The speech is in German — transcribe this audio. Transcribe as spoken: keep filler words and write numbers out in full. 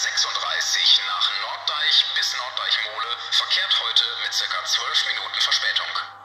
sechsunddreißig nach Norddeich bis Norddeich-Mole verkehrt heute mit ca. zwölf Minuten Verspätung.